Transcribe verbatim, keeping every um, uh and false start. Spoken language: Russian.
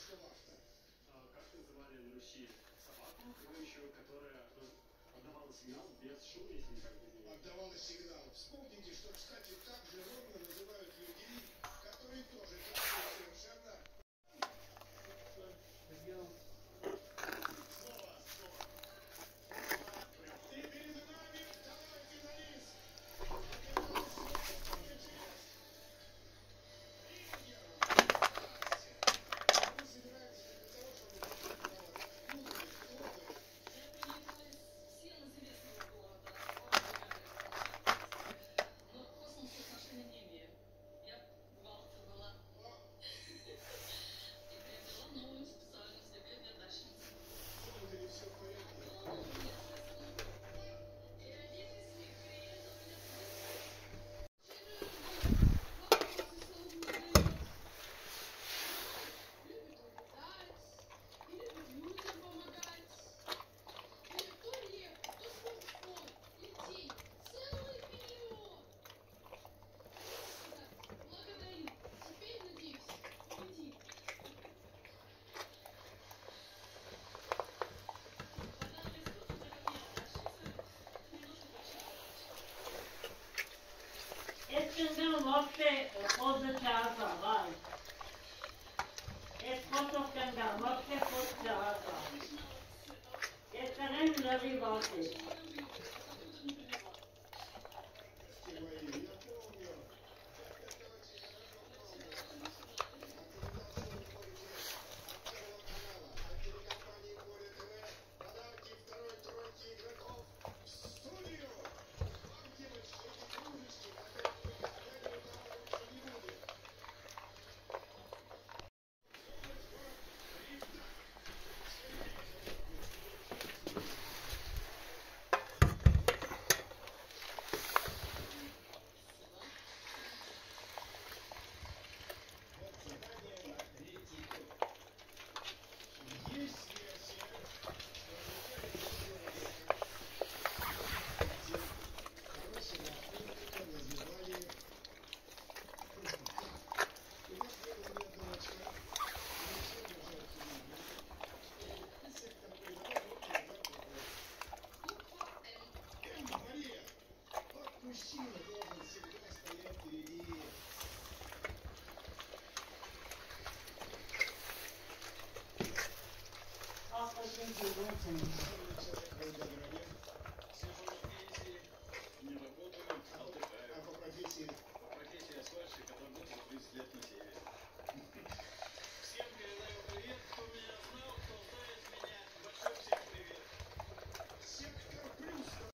Как называли на Руси собаку, крылющую, которая отдавала сигнал без шума, если никак без нее? Отдавала сигнал. Вспомните, что, кстати, так же ровно называют людей, которые тоже кричат совершенно... Eskiden vakti fazla çağırsa var. Eskotoktan da vakti fazla çağırsa. Eskiden lazi vakti. Thank you.